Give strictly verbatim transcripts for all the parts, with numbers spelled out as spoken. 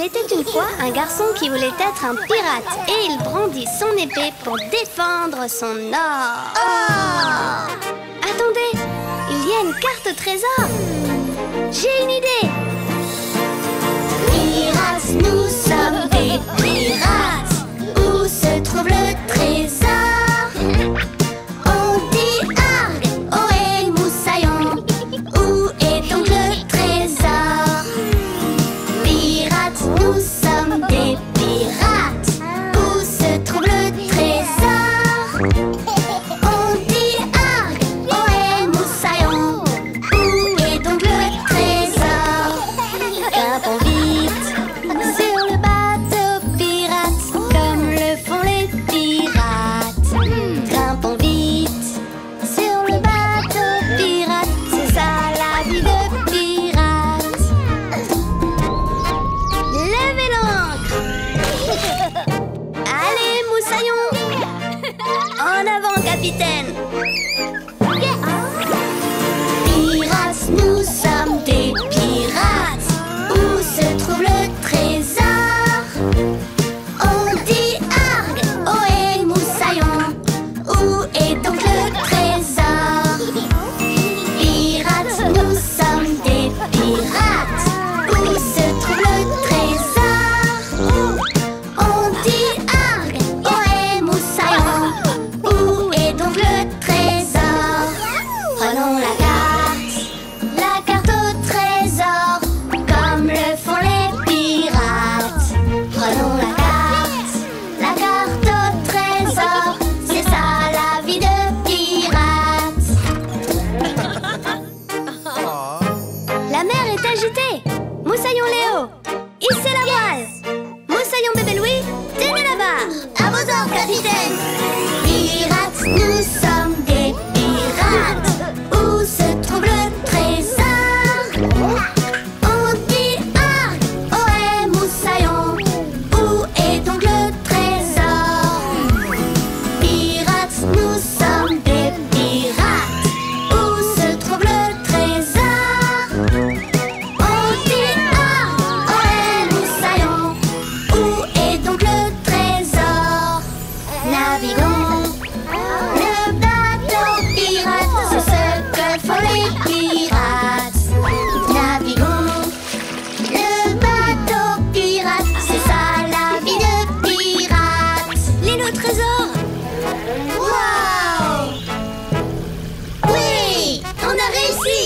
était une fois un garçon qui voulait être un pirate et il brandit son épée pour défendre son or. Oh! Attendez, il y a une carte au trésor. J'ai une idée. Pirates, nous sommes des pirates. Où se trouve le trésor? On dit Argue, ohé, moussaillon. Où est donc le trésor? Pirates, nous sommes des pirates. Où se trouve le trésor? On dit Argue, ohé, moussaillon. Où est donc le trésor? Grimpons vite sur le bateau pirate, comme le font les pirates. Grimpons vite sur le bateau pirate, c'est ça la vie de pirate. Levez l'ancre. Allez, moussaillon. En avant, capitaine. Pirates, nous sommes des pirates. Où se trouve le trésor? On dit Argue, ohé, moussaillon. Où est donc le trésor? Pirates, nous sommes des pirates. Où se trouve le trésor? On dit Argue, ohé, moussaillon. Où est donc le trésor? Prenons la carte, la carte au trésor, comme le font les pirates. Prenons la carte, la carte au trésor, c'est ça la vie de pirate. La mer est agitée. Moussaillon Léo, hissez la voile. Moussaillon bébé Louis, tenez la barre. À vos ordres, capitaine. Pirates, nous sommes des pirates. Où se trouve le trésor? On dit Argue, ohé, moussaillon. Où est donc le trésor? Pirates, nous sommes des pirates. Où se trouve le trésor? On dit Argue, ohé, moussaillon. Où est donc le trésor? Naviguons le bateau pirate, c'est ce que font les pirates. Naviguons le bateau pirate, c'est ça la vie de pirate. L'île au trésor. Waouh! Oui, on a réussi.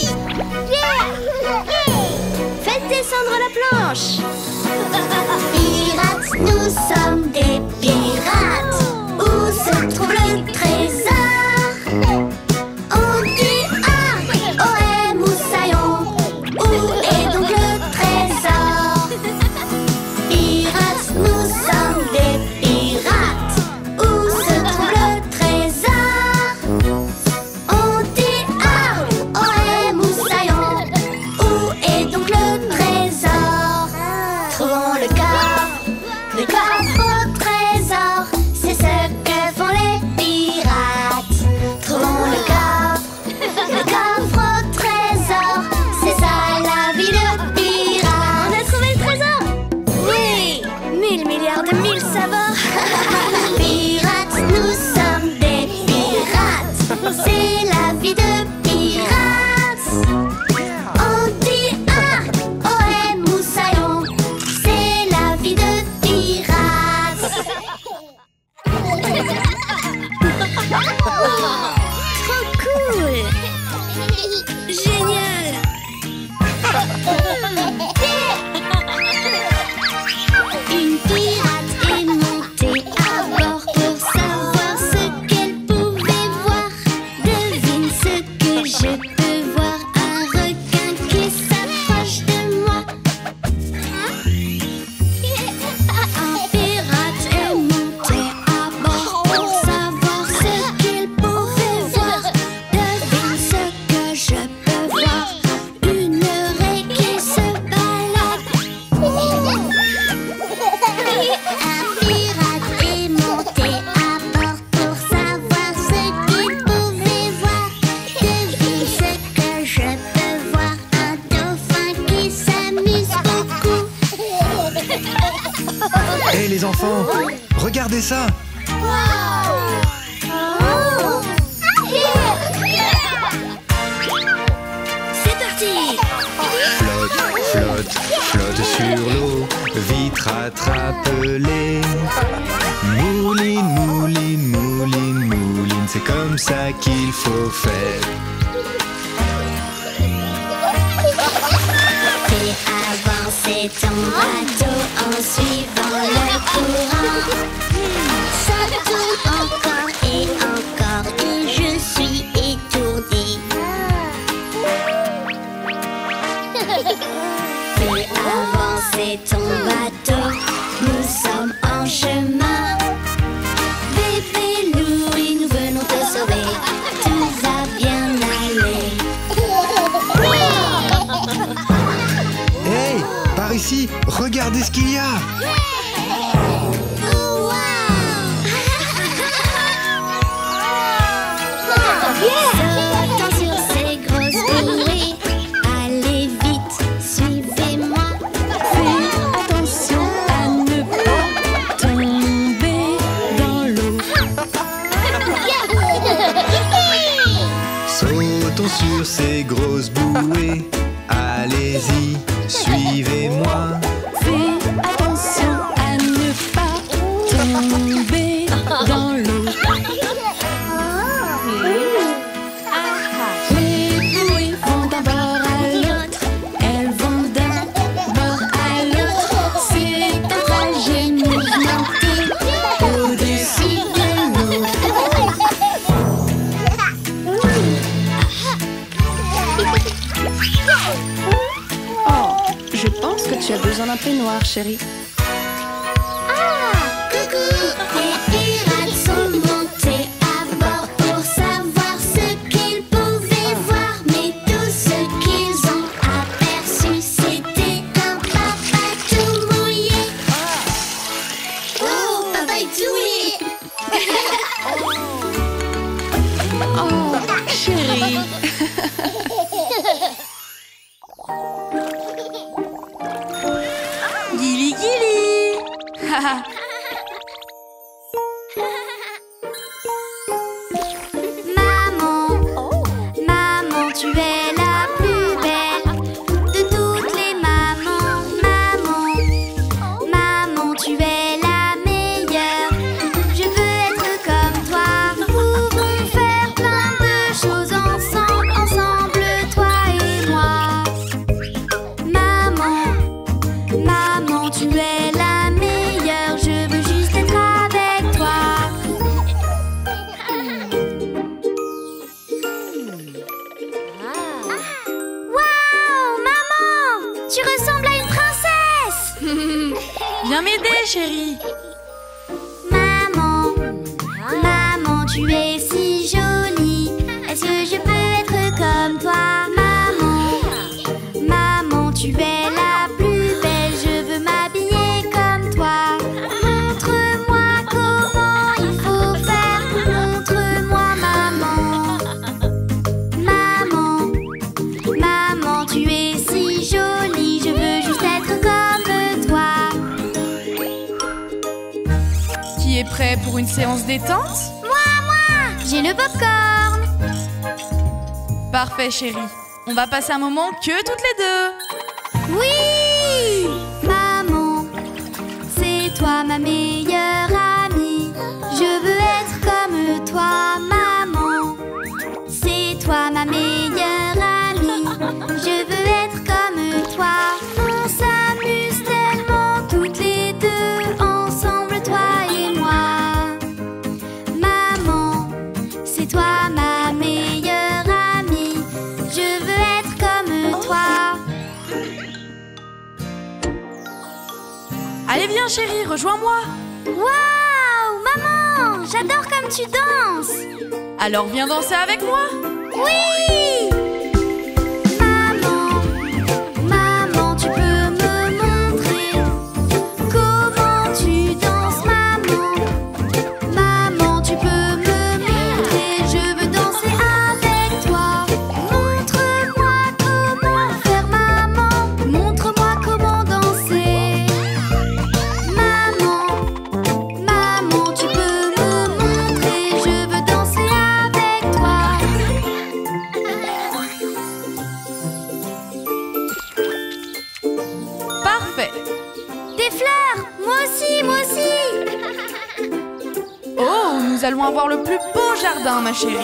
Faites descendre la planche. Pirates, nous sommes des pirates. Où se trouve le trésor? On dit Argue, ohé, moussaillon. Où est donc le trésor? Pirates, nous sommes des pirates. Où se trouve le trésor? On dit Argue, ohé, moussaillon. Où est donc le trésor? Trouvons le coffre, le coffre au trésor, c'est ce que font les pirates. Trouvons le coffre, le coffre au trésor, c'est ça la vie de pirate. On a trouvé le trésor? Oui, mille milliards de mille savoirs. Pirates, nous sommes des pirates, c'est la vie de pirates. On dit Argue, ohé, moussaillon, c'est la vie de pirates. Trop cool! Génial! Une pirate est montée à bord pour savoir ce qu'elle pouvait voir. Devine ce que je peux voir, un requin qui s'approche de moi. Un pirate est monté à bord pour savoir ce qu'il pouvait voir. Devine ce que je peux voir, une oreille qui se Hé les enfants, regardez ça. C'est parti. Flotte, flotte, flotte sur l'eau, vite rattrape-les. Mouline, mouline, mouline, mouline, c'est comme ça qu'il faut faire. Fais avancer ton bateau en suivant le courant. Ça tourne encore et encore et je suis étourdie. Fais avancer ton bateau, nous sommes en chemin. Bébé Louis, nous venons te sauver, tout va bien aller. Hey, par ici, regardez ce qu'il y a. Sautant sur ces grosses bouées, allez vite, suivez-moi. Fais attention à ne pas tomber dans l'eau. Sautons sur ces grosses bouées. Allez-y, suivez-moi. Fais attention à ne pas tomber dans l'eau. Les bouées vont d'un bord à l'autre. Elles vont d'un bord à l'autre. C'est un trajet mouvementé au-dessus de l'eau. Oh, je pense que tu as besoin d'un peignoir, chérie. Ah, coucou! Les pirates sont montés à bord pour savoir ce qu'ils pouvaient voir. Mais tout ce qu'ils ont aperçu, c'était un papa tout mouillé. Oh, papa est tout mouillé! Oh, chérie. Gili Gili. Haha. Maman, maman, tu es la plus belle de toutes les mamans. Maman, maman, tu es la meilleure. Je veux être comme toi. Nous pouvons faire plein de choses ensemble, ensemble, toi et moi. Maman, maman, tu es la meilleure. Je veux juste être avec toi. Waouh, maman, tu ressembles à une princesse. Viens m'aider, chérie. Maman, maman, tu es si jolie. Est-ce que je peux être comme toi? Maman, maman, tu es la plus belle. Je veux m'habiller comme toi. Montre-moi comment il faut faire. Montre-moi, maman. Maman, maman, tu es si jolie. Je veux juste être comme toi. Qui est prêt pour une séance détente? Moi, moi, j'ai le popcorn. Parfait, chérie. On va passer un moment que toutes les deux. Oui! Maman, c'est toi ma meilleure amie. Je veux être comme toi, maman. C'est toi ma meilleure amie. Je veux être comme toi. On s'amuse tellement toutes les deux, ensemble, toi et moi. Maman, c'est toi ma meilleure amie. Je veux être comme toi. Allez, viens, chérie, rejoins-moi. Waouh, maman, j'adore comme tu danses. Alors, viens danser avec moi. Oui! Maman, maman, tu peux me montrer comment tu danses, maman. Maman, tu peux me montrer, je veux danser avec toi. Montre-moi comment faire, maman. Montre-moi comment danser. Maman, des fleurs! Moi aussi, moi aussi! Oh, nous allons avoir le plus beau jardin, ma chérie.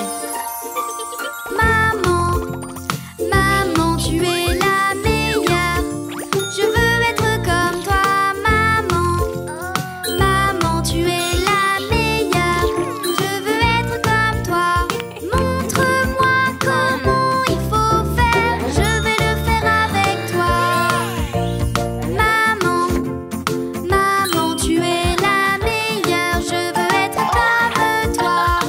Maman, maman, tu es la meilleure. Je veux être comme toi, maman. Maman, tu es la meilleure. Je veux être comme toi. Montre-moi comment il faut faire. Je vais le faire avec toi. Maman, maman, tu es la meilleure. Je veux être comme toi.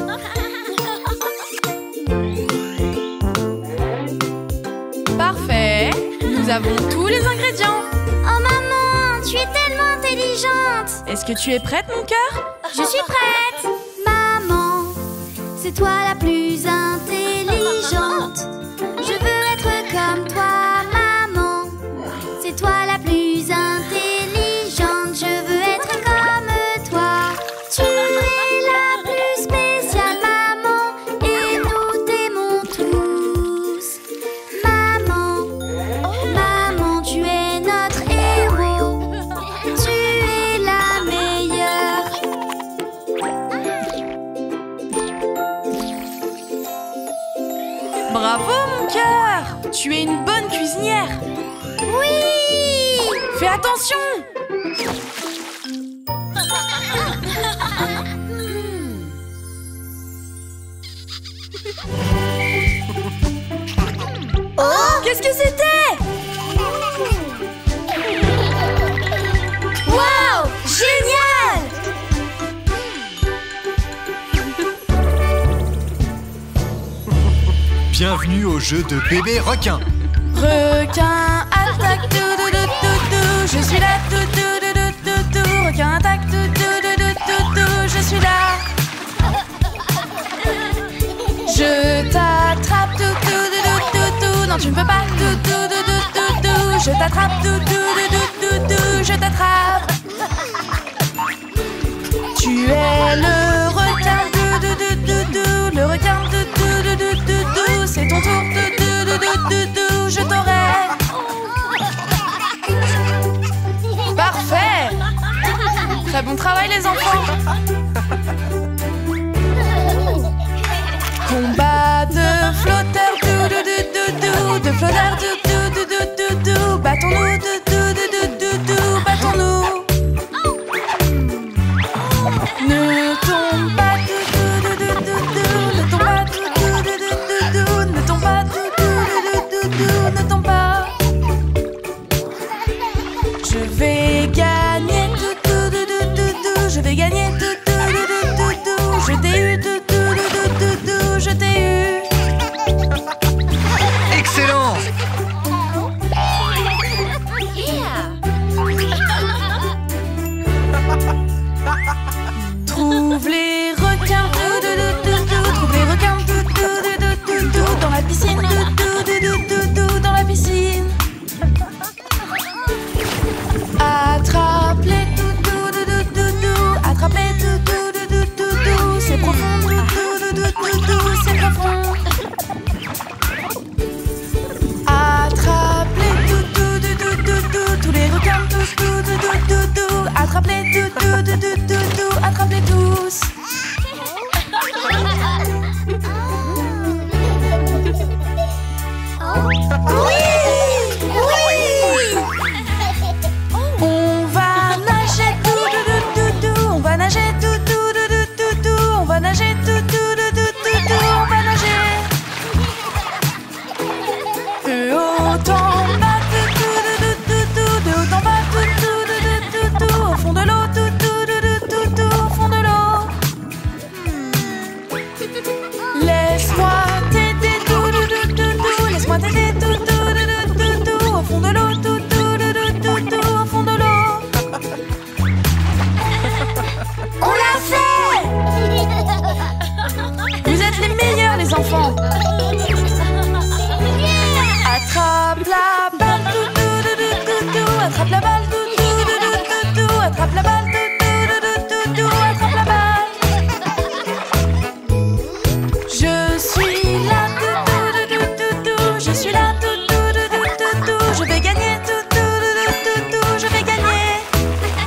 Parfait. Nous avons tous les ingrédients. Oh maman, tu es tellement intelligente. Est-ce que tu es prête, mon cœur? Je suis prête. Maman, c'est toi la plus intelligente. Je veux être comme toi, maman. C'est toi la plus intelligente. Je veux être comme toi. Tu es la plus spéciale, maman. Et nous t'aimons tous. Maman, maman, tu es notre héros. Tu es la meilleure. Bravo, mon cœur. Tu es une bonne cuisinière. Oui! Fais attention. Oh! Qu'est-ce que c'était? Wow! Génial! Bienvenue au jeu de bébé requin. Requin attaque, tout, tout, tout, tout, tout. Je suis là, tout, tout, tout, tout, tout, tout. Requin attaque, tout, tout, tout, tout, tout, tout. Je suis là. Je t'attrape, tout, tout, tout, tout, tout, tout. Non, tu ne peux pas, tout, tout, tout, tout, tout, tout. Je t'attrape, tout, tout, tout, tout, tout, tout. Je t'attrape. Tu es le requin, tout, tout, tout, tout, tout. Le requin, tout, tout, tout, tout, tout, tout. C'est ton tour, tout, tout, tout, tout, tout, tout. Je t'aurai. Parfait. Très bon travail, les enfants. Combat de flotteurs, tout, tout, tout, tout, tout. De flotteurs, tout, tout, tout, tout, tout, tout. Battons-nous, tout, tout, tout, tout, tout, tout. Battons-nous. Ne tombe pas, tout, tout, tout, tout, tout, tout. Ne tombe pas, tout, tout, tout, tout, tout, tout. Ne tombe pas, tout, tout, tout, tout, tout. Ne tombe pas. Je vais gagner, tout, tout, tout, tout, tout, tout. Je vais gagner, tout, tout, tout, tout, tout, tout. Je t'ai eu, tout, tout, tout, tout, tout, tout. Je t'ai eu. Excellent! Trouve les requins, tout, tout, tout, tout, tout. Trouve les requins, tout, tout, tout, tout, tout, tout. Dans la piscine, tout, tout, tout, tout, tout, tout. Dans la piscine. Attrape-les, tout, tout, tout, tout, tout, tout. Attrape-les, tout, tout, tout, tout, tout, tout. C'est profond, tout, tout, tout, tout, tout, tout. C'est profond. Attrape-les, tout, tout, tout, tout, tout, tout. Tous les requins, tout, tout, tout, tout, tout, tout. Attrape-les, tout, tout, tout, tout, tout, tout. Attrape-les tous. On va nager, tout, tout, tout, tout, tout. On va nager, tout, tout, tout, tout, tout, tout. On va nager, tout, tout, tout, tout, tout, tout. On va nager. De haut en bas, tout, tout, tout, tout, tout. De haut en bas, tout, tout, tout, tout, tout. Au fond de l'eau, tout, tout, tout, tout, tout. Au fond de l'eau. Laisse-moi t'aider, tout, tout, tout, tout, tout. Laisse-moi t'aider, tout, tout, tout, tout, tout. Au fond de l'eau, tout, tout, tout, tout, tout. Au fond de l'eau. On l'a fait! Vous êtes les meilleurs, les enfants. Attrape la balle, tout, tout, tout, tout, tout. Attrape la balle, tout, tout, tout, tout, tout. Attrape la balle, tout, tout, tout, tout, tout. Attrape la balle. Je suis là, tout, tout, tout, tout, tout. Je suis là, tout, tout, tout, tout, tout. Je vais gagner, tout, tout, tout, tout, tout. Je vais gagner.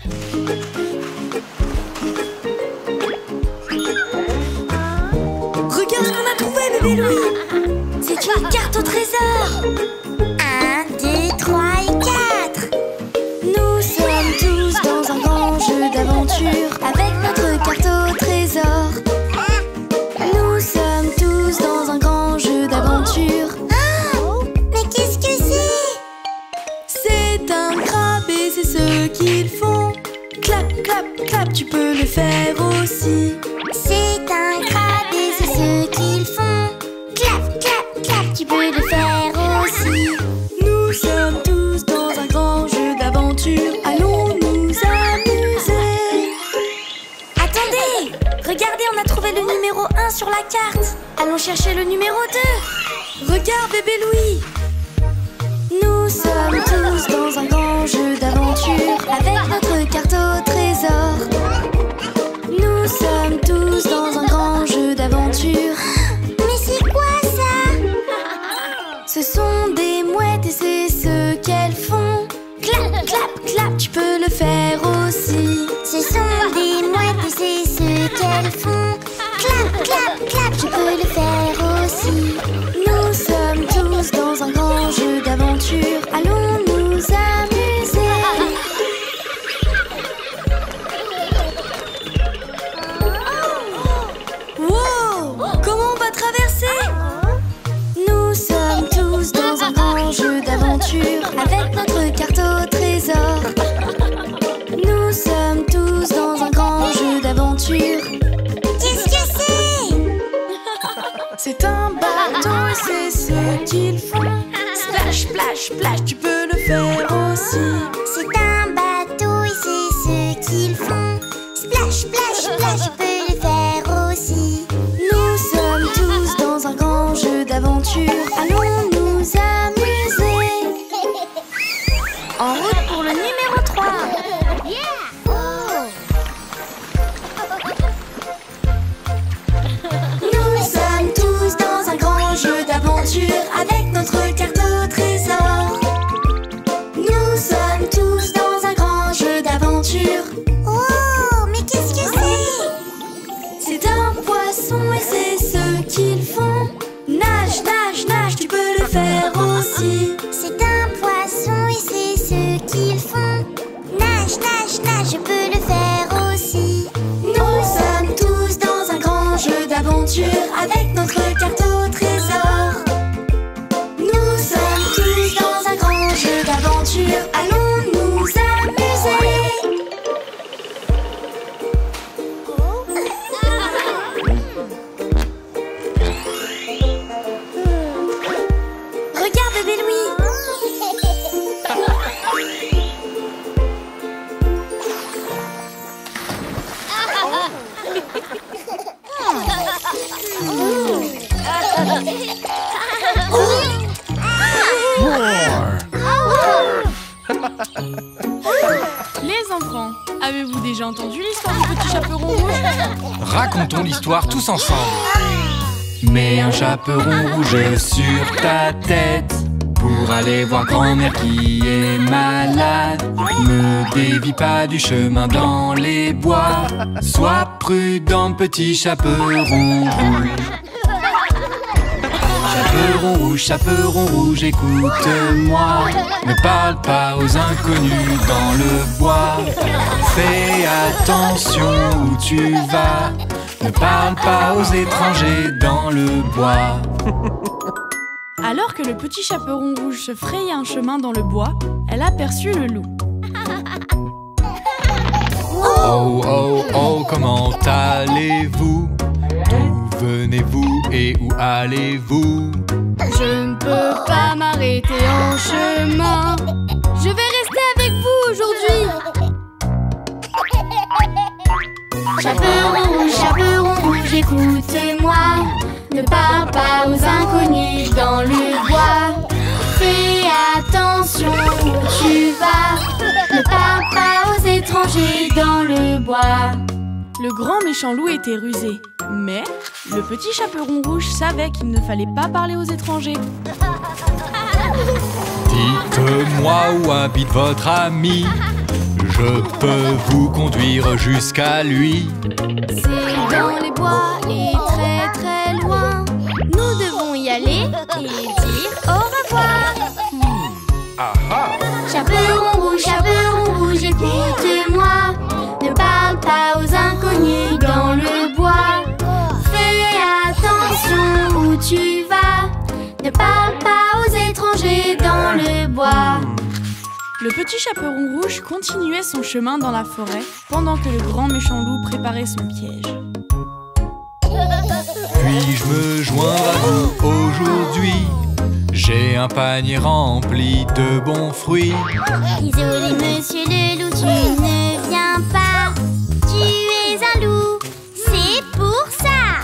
Regarde ce qu'on a trouvé, bébé Louis. C'est une carte au trésor. Un, deux, trois et quatre. Nous sommes tous dans un grand jeu d'aventure avec notre carte au trésor. Nous sommes tous dans un grand jeu d'aventure. Ah, mais qu'est-ce que c'est? C'est un crabe et c'est ce qu'ils font. Clap, clap, clap, tu peux le faire aussi. C'est un crabe et c'est ce qu'ils font. Clap, clap, clap, tu peux le faire aussi. Nous sommes tous dans un grand jeu d'aventure. Allons nous amuser. Attendez! Regardez, on a trouvé le numéro un sur la carte. Allons chercher le numéro deux. Regarde, bébé Louis. Nous sommes tous dans un grand jeu d'aventure avec notre carte au trésor. Nous sommes tous dans un grand jeu d'aventure. Mais c'est quoi ça? Ce sont des mouettes et c'est ce qu'elles font. Clap, clap, clap, tu peux le faire aussi. Ce sont des mouettes et c'est ce qu'elles font. Clap, clap, clap, tu peux le faire aussi. Nous sommes tous dans un grand jeu d'aventure. Allons nous amuser. Wow! Comment on va traverser? Nous sommes tous dans un grand jeu d'aventure avec notre carte au trésor. Nous sommes tous dans un grand jeu d'aventure. Qu'est-ce que c'est? C'est un bateau et c'est ce qu'ils font. Splash, splash, splash, tu peux le faire aussi. C'est un bateau et c'est ce qu'ils font. Splash, splash, splash, tu peux le faire aussi. Nous sommes tous dans un grand jeu d'aventure. Allons nous amuser. En route pour le numéro trois. Nous sommes tous dans un grand jeu d'aventure avec notre carte au trésor. Nous sommes tous dans un grand jeu d'aventure. Oh, mais qu'est-ce que c'est? C'est un poisson et c'est ce qu'ils font. Nage, nage, nage, tu peux le faire aussi. C'est un poisson et c'est ce qu'ils font. Nage, nage, nage, je peux le faire aussi. Nous sommes tous dans un grand jeu d'aventure avec notre carte au trésor. Nous sommes tous dans un grand jeu d'aventure. Allons nous amuser. Regarde, bébé Louis. Les enfants, avez-vous déjà entendu l'histoire du petit chaperon rouge? Racontons l'histoire tous ensemble. Mets un chaperon rouge sur ta tête pour aller voir grand-mère qui est malade. Ne dévie pas du chemin dans les bois. Sois prudent, petit chaperon rouge. Chaperon rouge, chaperon rouge, écoute-moi. Ne parle pas aux inconnus dans le bois. Fais attention où tu vas. Ne parle pas aux étrangers dans le bois. Alors que le petit chaperon rouge se frayait un chemin dans le bois, elle aperçut le loup. Oh, oh, oh, comment allez-vous? D'où venez-vous et où allez-vous? Je ne peux pas m'arrêter en chemin. Je vais rester avec vous aujourd'hui. Chaperon rouge, chaperon rouge, écoute-moi. Ne parle pas aux inconnus dans le bois. Fais attention où tu vas. Ne parle pas aux étrangers dans le bois. Le grand méchant loup était rusé, mais le petit chaperon rouge savait qu'il ne fallait pas parler aux étrangers. Dites-moi où habite votre ami. Je peux vous conduire jusqu'à lui. C'est dans les bois et très très loin. Nous devons y aller et dire au revoir. Ah ah. Chaperon rouge, chaperon rouge, écoute-moi. Ne parle pas aux inconnus dans le bois. Fais attention où tu vas. Ne parle pas aux étrangers dans le bois. Le petit chaperon rouge continuait son chemin dans la forêt pendant que le grand méchant loup préparait son piège. Puis-je me joindre à vous aujourd'hui? J'ai un panier rempli de bons fruits. Désolé monsieur le loup, tu ne viens pas. Tu es un loup, c'est pour ça.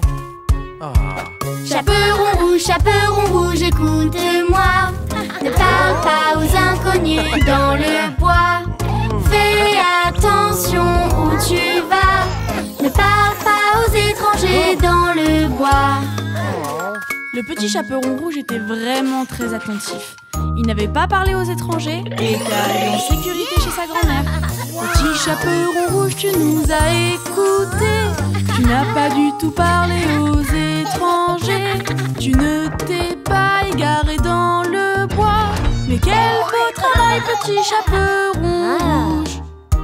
Chaperon rouge, chaperon rouge, écoute-moi. Ne parle pas aux inconnus dans le bois. Fais attention où tu vas. Ne parle pas aux étrangers dans le bois. Le petit chaperon rouge était vraiment très attentif. Il n'avait pas parlé aux étrangers et était allé en sécurité chez sa grand-mère. Petit chaperon rouge, tu nous as écoutés. Tu n'as pas du tout parlé aux étrangers. Tu ne t'es pas égaré dans le bois. Mais quel beau travail, petit chaperon rouge.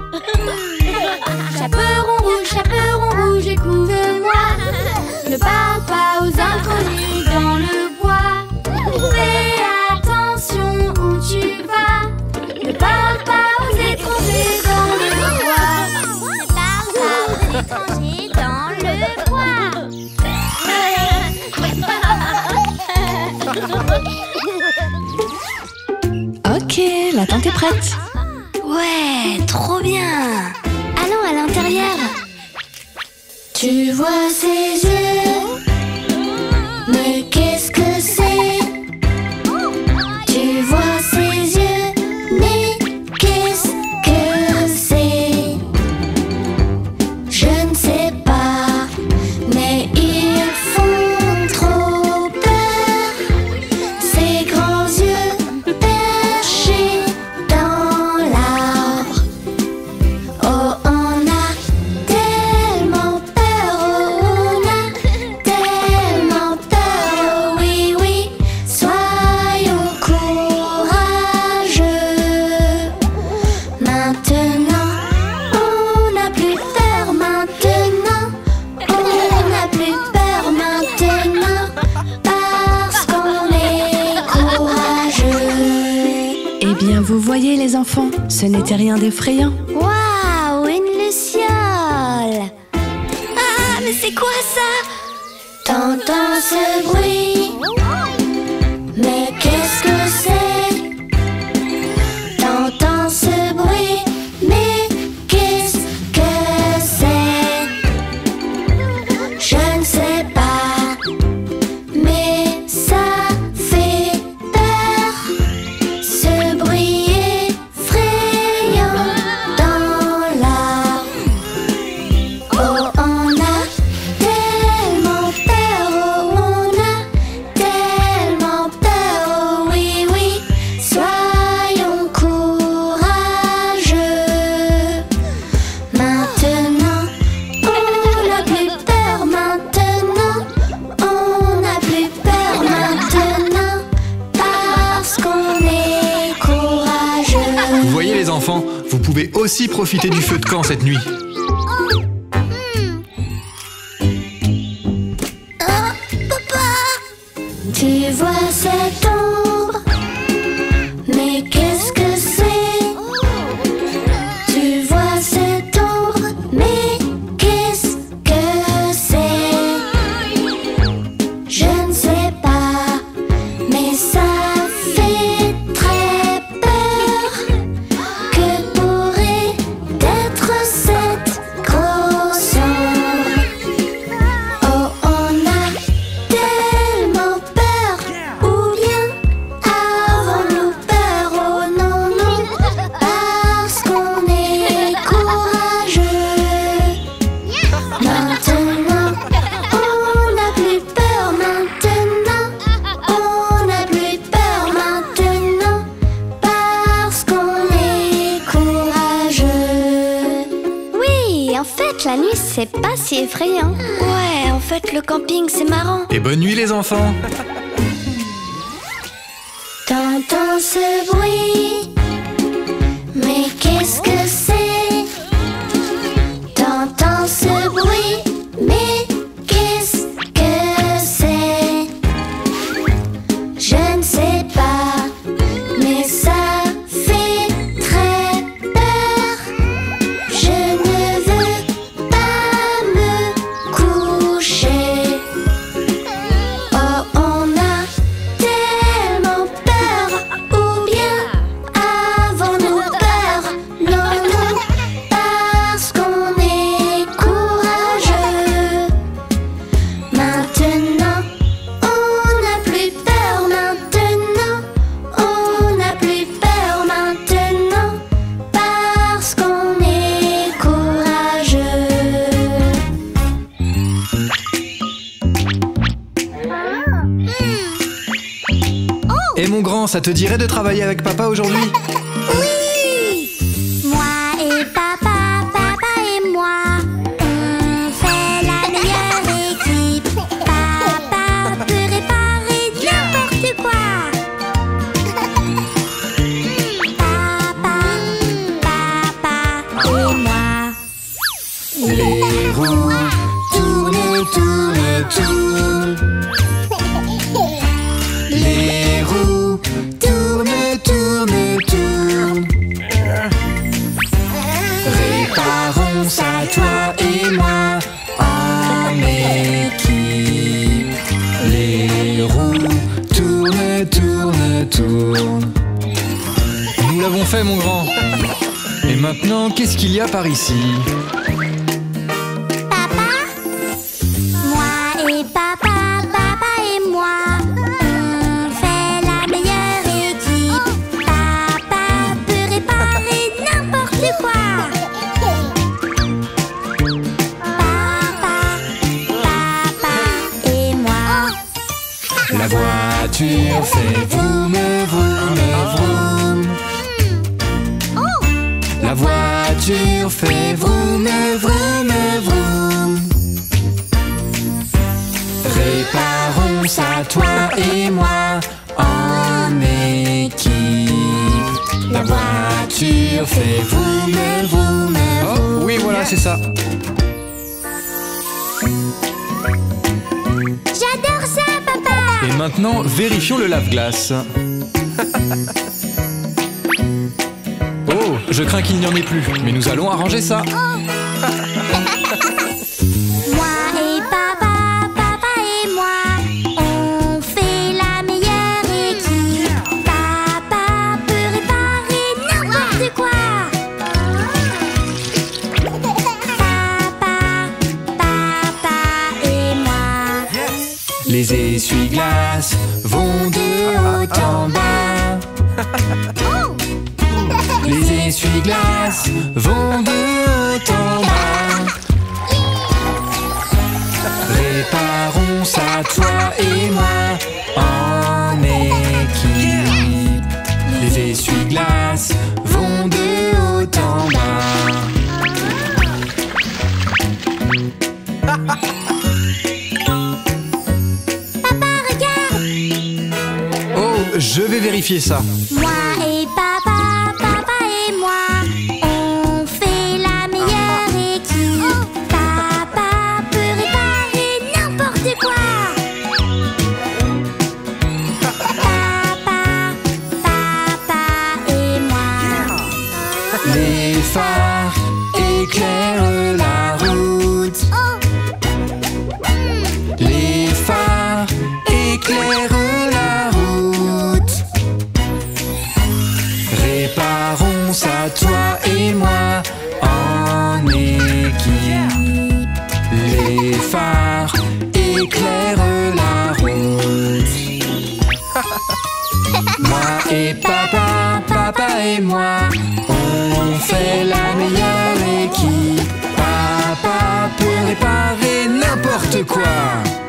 Chaperon rouge, chaperon rouge, écoute-moi. Ne parle pas aux inconnus dans le bois. Fais attention où tu vas. Ne parle pas aux étrangers dans le bois. Ne parle pas aux étrangers dans le bois. Ok, la tente est prête. Ouais, trop bien. Allons à l'intérieur. Tu vois ses yeux, mais qu'est-ce que c'est? Tu vois ses yeux, mais qu'est-ce que c'est? Je ne sais pas, mais ils font trop peur. Ces grands yeux perchés dans l'arbre. Oh, on a tellement peur, oh, on a tellement peur, oh, oui, oui. Soyons courageux. Maintenant, on n'a plus peur, maintenant, on n'a plus peur, maintenant, parce qu'on est courageux. Eh bien, vous voyez les enfants, ce n'était rien d'effrayant. Waouh, une luciole! Ah, mais c'est quoi ça? T'entends ce bruit? Mais qu'est-ce que c'est? T'entends ce bruit? Mais qu'est-ce que c'est? Je ne sais pas, mais ça fait peur. Ce bruit effrayant dans l'arbre. Oh, on a tellement peur, oh, on a tellement peur, oh, oui, oui. Soyons courageux. Maintenant, on n'a plus peur, maintenant, on n'a plus peur, maintenant, parce qu'on est courageux. Vous voyez les enfants, vous pouvez aussi profiter du feu de camp cette nuit. Oh, papa! Tu vois cette ombre? Mais qu'est-ce que c'est? Tu vois cette ombre? Mais qu'est-ce que c'est? Je ne sais pas, mais ça fait très peur. Que pourrait être cette grosse ombre? Oh, on a tellement peur, ou bien fait, la nuit, c'est pas si effrayant. Ouais, en fait, le camping, c'est marrant. Et bonne nuit les enfants. T'entends ce bruit? Mais qu'est-ce que c'est? T'entends ce bruit? Mais qu'est-ce que c'est? Je ne sais pas, mais ça fait très peur. Je ne veux pas me coucher. Oh, on a tellement peur. Ou bien avons-nous peur? Non, non, parce qu'on est courageux. Maintenant, on n'a plus peur. Maintenant, on n'a plus peur. Maintenant, parce qu'on est courageux. Et mon grand, ça te dirait de travailler avec papa aujourd'hui? Oui! Moi et papa, papa et moi, on fait la meilleure équipe. Papa peut réparer n'importe quoi. Papa, papa et moi. Les roues tournent, tournent, tournent. Les roues tournent, tournent, tournent. Réparons ça, toi et moi, en équipe. Les roues tournent, tournent, tournent. Nous l'avons fait, mon grand. Et maintenant, qu'est-ce qu'il y a par ici? Papa, moi et papa, papa et moi, on fait la meilleure équipe. Papa peut réparer n'importe quoi. Papa, papa et moi. La voiture fait vroom, vroom, vroom. La voiture fait vroom, vroom, vroom. Réparons ça, toi et moi, en équipe. La voiture fait vroom, vroom, vroom. Oh, oui, voilà, c'est ça. J'adore ça, papa. Et maintenant, vérifions le lave-glace. Oh, je crains qu'il n'y en ait plus, mais nous allons arranger ça. Moi et papa, papa et moi, on fait la meilleure équipe. Papa peut réparer n'importe quoi. Papa, papa et moi. Les essuie-glaces vont de haut en bas. Les essuie-glaces vont de haut en bas. Réparons ça, toi et moi, en équipe. Les essuie-glaces vont de haut en bas. Papa, regarde. Oh, je vais vérifier ça. Moi et papa, papa et moi, on fait la meilleure équipe. Papa peut réparer n'importe quoi. Papa, papa et moi. Les phares éclairent la route. Les phares éclairent la route. Réparons ça, toi et moi, en équipe. Les phares éclairent la route. Moi et papa, papa et moi, on fait la meilleure équipe. Papa peut réparer n'importe quoi.